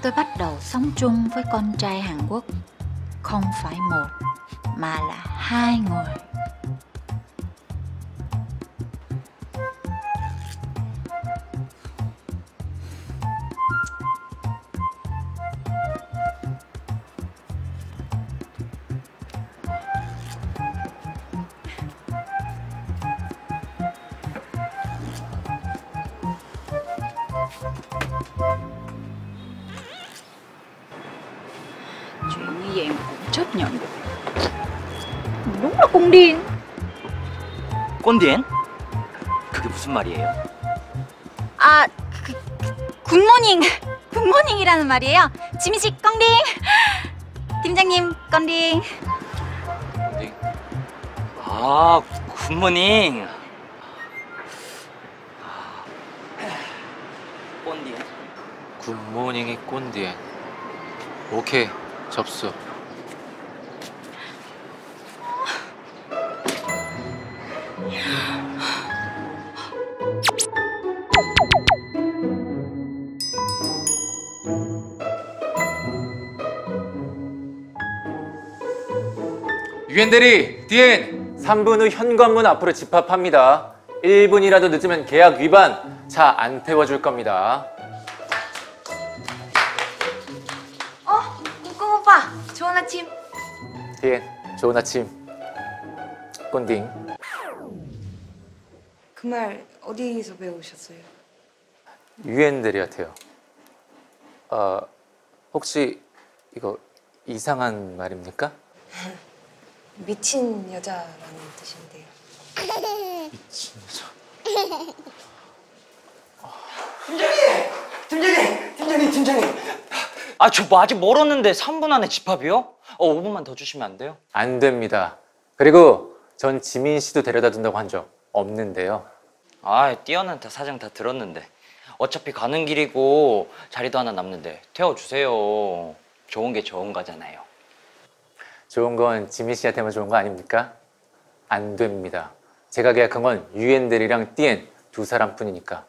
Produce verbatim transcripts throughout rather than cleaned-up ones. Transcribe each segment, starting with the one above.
tôi bắt đầu sống chung với con trai Hàn Quốc, không phải một mà là hai người. Chuyện như vậy mà cũng chấp nhận được. Đúng là con điên. 꼰디엔? 그게 무슨 말이에요? 아, 그, 굿모닝. 굿모닝이라는 말이에요. 지민 씨 꽁딩. 팀장님 꽁딩. 꼰디? 아, 굿모닝. 꼰디엔? 굿모닝이 꼰디엔. 오케이, 접수. 유엔 대리, 디엔! 삼 분 후 현관문 앞으로 집합합니다. 일 분이라도 늦으면 계약 위반, 차 안 태워줄 겁니다. 어, 꿍꿍 오빠. 좋은 아침. 디엔, 좋은 아침. 꼰딩. 그 말 어디서 배우셨어요? 유엔 대리한테요. 아, 혹시 이거 이상한 말입니까? 미친 여자라는 뜻인데요. 미친 여자. 팀장님! 팀장님! 팀장님! 팀장님! 아, 저 뭐 아직 멀었는데 삼 분 안에 집합이요? 어, 오 분만 더 주시면 안 돼요? 안 됩니다. 그리고 전 지민 씨도 데려다 준다고 한 적 없는데요. 아, 띠어한테 사정 다 들었는데 어차피 가는 길이고 자리도 하나 남는데 태워주세요. 좋은 게 좋은 거잖아요. 좋은 건 지민 씨한테만 좋은 거 아닙니까? 안 됩니다. 제가 계약한 건 유엔 대리랑 띠엔 두 사람뿐이니까.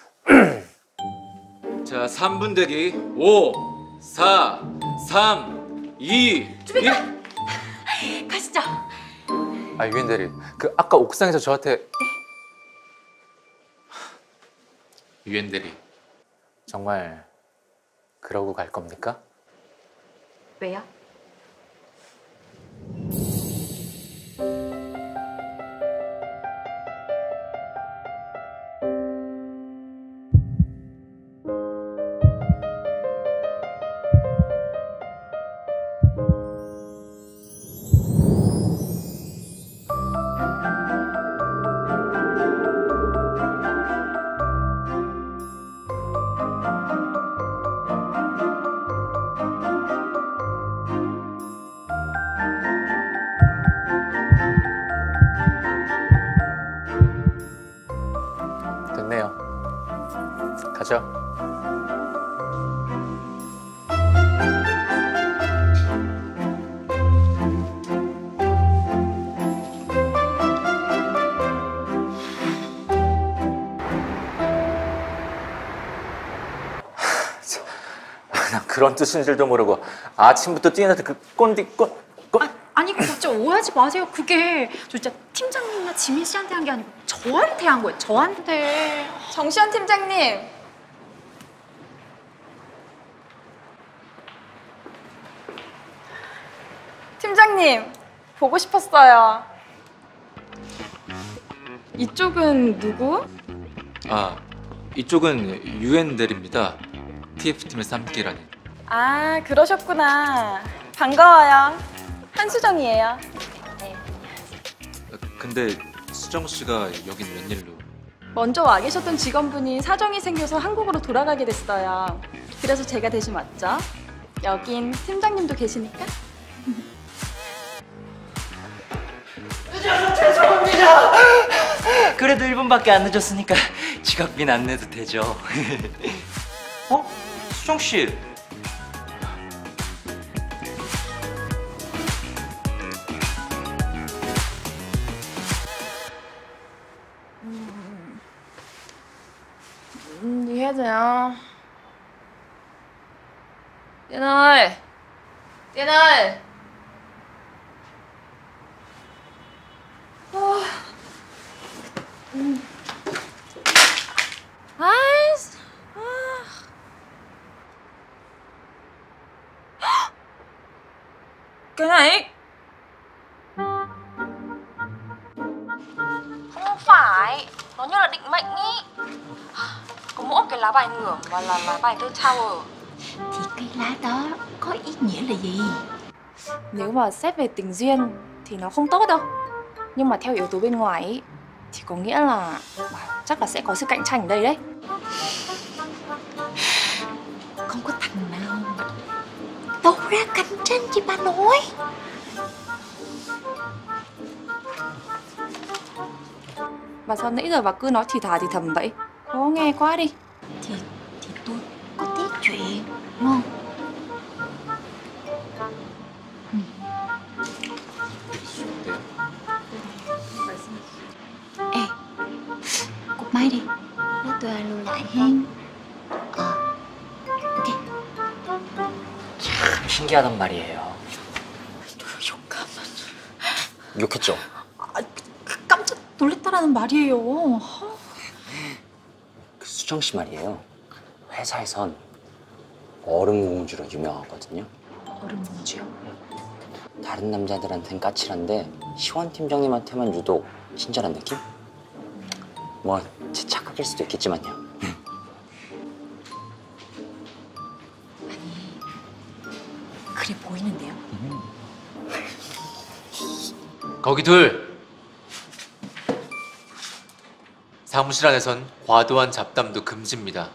자, 삼 분 대기. 오, 사, 삼, 이, 일. 가시죠. 아, 유엔 대리. 그 아까 옥상에서 저한테 유엔 대리. 정말 그러고 갈 겁니까? 왜요? 됐네요. 가죠. 난 그런 뜻인 줄도 모르고 아침부터 띠엔한테 그 꼰디 꼰 꼰. 아, 아니 그거 진짜 오해하지 마세요. 그게 저 진짜 팀장님이나 지민 씨한테 한 게 아니고 저한테 한 거예요. 저한테. 정시현 팀장님. 팀장님, 보고 싶었어요. 이쪽은 누구? 아, 이쪽은 유엔 대리입니다. 티에프팀의 쌈기라니. 아, 그러셨구나. 반가워요. 한수정이에요. 근데 수정 씨가 여긴 웬일로? 먼저 와 계셨던 직원분이 사정이 생겨서 한국으로 돌아가게 됐어요. 그래서 제가 대신 왔죠. 여긴 팀장님도 계시니까. 늦어서 죄송합니다. 그래도 일 분밖에 안 늦었으니까 지각비는 안 내도 되죠. 어? 수정 씨. 음, 你해야 돼요. Tiên ơi! Tiên ơi! Ai... Cái này... Không phải, nó như là định mệnh ý. Có mỗi cái lá bài ngửa và là lá bài thơ Tower. Thì cái lá đó có ý nghĩa là gì? Nếu mà xét về tình duyên thì nó không tốt đâu. Nhưng mà theo yếu tố bên ngoài ý, thì có nghĩa là chắc là sẽ có sự cạnh tranh ở đây đấy. Không có thằng nào đâu ra cạnh tranh chị bà nói. Mà sao nãy giờ bà cứ nói thì thà thì thầm vậy? Khó nghe quá đi. Thì, thì tôi có tí chuyện, đúng không? Ừ. Ê, cúp máy đi. Để tôi alo lại hen. Ờ, ok. 참 신기하단 말이에요. 잠깐만. 욕했죠? 아, 깜짝 놀랐다라는 말이에요. 그 수정 씨 말이에요. 회사에선 얼음 공주로 유명하거든요. 얼음 공주요? 다른 남자들한텐 까칠한데 시원 팀장님한테만 유독 친절한 느낌? 뭐 제 착각일 수도 있겠지만요. 그래 보이는데요? 거기 둘! 사무실 안에선 과도한 잡담도 금지입니다.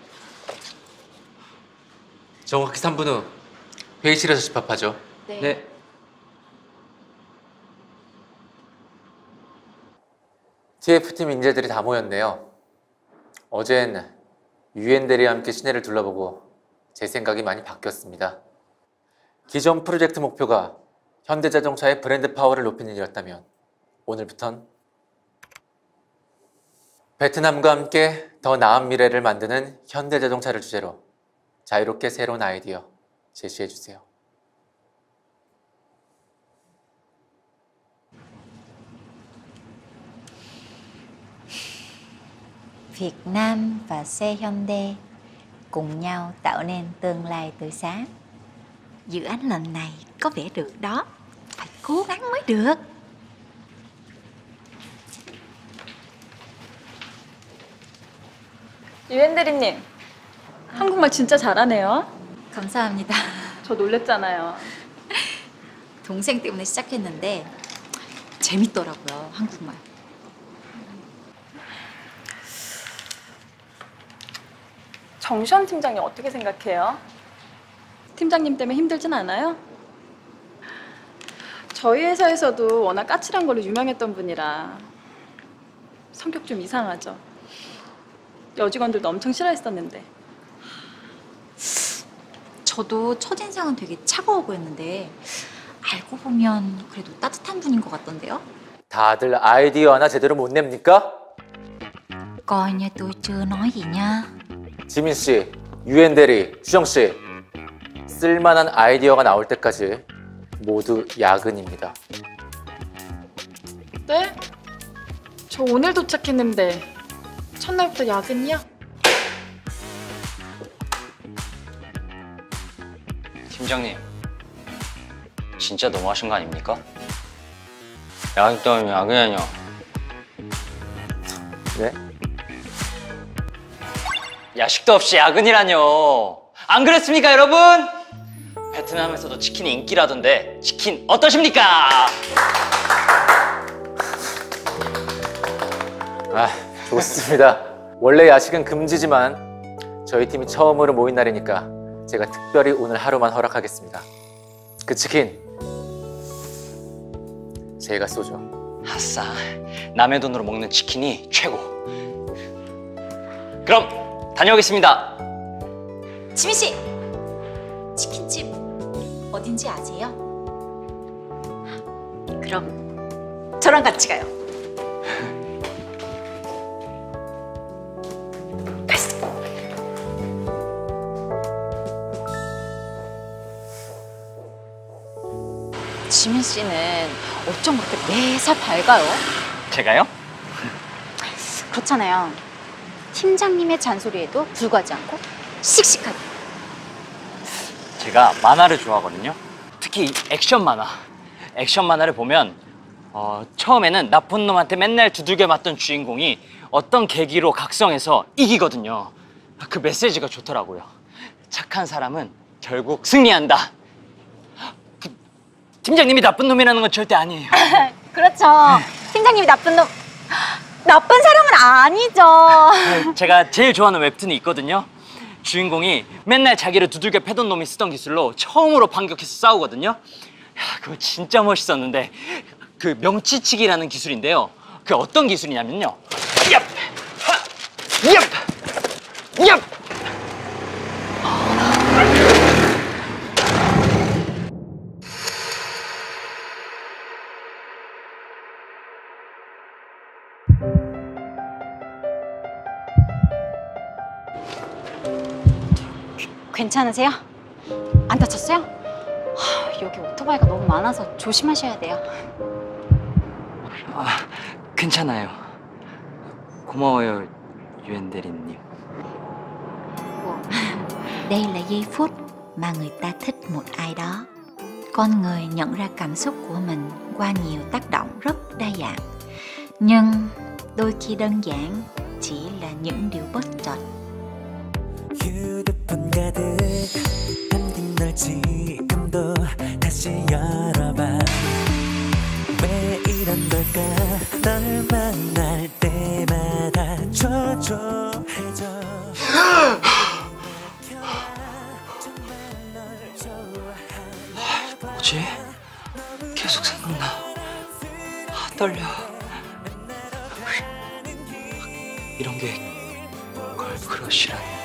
정확히 삼 분 후 회의실에서 집합하죠. 네. 티에프팀 인재들이 다 모였네요. 어젠 유엔대리와 함께 시내를 둘러보고 제 생각이 많이 바뀌었습니다. 기존 프로젝트 목표가 현대자동차의 브랜드 파워를 높이는 일이었다면 오늘부턴 베트남과 함께 더 나은 미래를 만드는 현대자동차를 주제로 자유롭게 새로운 아이디어 제시해주세요. Việt Nam và xe Hyundai cùng nhau tạo nên tương lai tươi sáng. Dự án lần này có vẻ được đó. Phải cố gắng mới được. 유엔 대리님, 한국말 진짜 잘하네요. 감사합니다. 저 놀랬잖아요. 동생 때문에 시작했는데 재밌더라고요, 한국말. 정시현 팀장님 어떻게 생각해요? 팀장님 때문에 힘들진 않아요? 저희 회사에서도 워낙 까칠한 걸로 유명했던 분이라 성격 좀 이상하죠. 여직원들도 엄청 싫어했었는데. 저도 첫인상은 되게 차가워 보였는데 알고 보면 그래도 따뜻한 분인 것 같던데요? 다들 아이디어 하나 제대로 못 냅니까? Coi như tôi chưa nói gì nha. 지민 씨, 유엔 대리, 수정 씨, 쓸만한 아이디어가 나올 때까지 모두 야근입니다. 네? 저 오늘 도착했는데 첫날부터 야근이야? 팀장님, 진짜 너무하신 거 아닙니까? 야근 따위면 야근이 아니야. 네? 야식도 없이 야근이라뇨. 안 그랬습니까, 여러분? 베트남에서도 치킨이 인기라던데 치킨 어떠십니까? 아, 좋습니다. 원래 야식은 금지지만 저희 팀이 처음으로 모인 날이니까 제가 특별히 오늘 하루만 허락하겠습니다. 그 치킨 제가 쏘죠. 아싸, 남의 돈으로 먹는 치킨이 최고. 그럼 다녀오겠습니다. 지민 씨, 치킨집 어딘지 아세요? 그럼 저랑 같이 가요. 갔어. 지민 씨는 어쩜 그렇게 매사 밝아요? 제가요? 그렇잖아요. 팀장님의 잔소리에도 불구하지 않고 씩씩하게. 제가 만화를 좋아하거든요. 특히 액션 만화. 액션 만화를 보면 어, 처음에는 나쁜 놈한테 맨날 두들겨 맞던 주인공이 어떤 계기로 각성해서 이기거든요. 그 메시지가 좋더라고요. 착한 사람은 결국 승리한다. 그, 팀장님이 나쁜 놈이라는 건 절대 아니에요. 그렇죠. 팀장님이 나쁜 놈, 나쁜 사람은 아니죠. 제가 제일 좋아하는 웹툰이 있거든요. 주인공이 맨날 자기를 두들겨 패던 놈이 쓰던 기술로 처음으로 반격해서 싸우거든요. 야, 그거 진짜 멋있었는데 그 명치치기라는 기술인데요. 그 어떤 기술이냐면요. 얍! 하! 얍! 얍! 괜찮으세요? 안 다쳤어요? 하, 여기 오토바이가 너무 많아서 조심하셔야 돼요. 아, 괜찮아요. 고마워요, 유엔 대리님. Đây là giây phút mà người ta thích một ai đó. Con người nhận ra cảm xúc của mình qua nhiều tác động rất đa dạng. Nhưng đôi khi đơn giản chỉ là những điều bất chợt. 휴대폰 가득 담긴 널 지금도 다시 열어봐. 왜 이런 걸까? 널 만날 때마다 초조해져. 뭐지? 계속 생각나. 아, 떨려. 이런 게 걸크러쉬라니.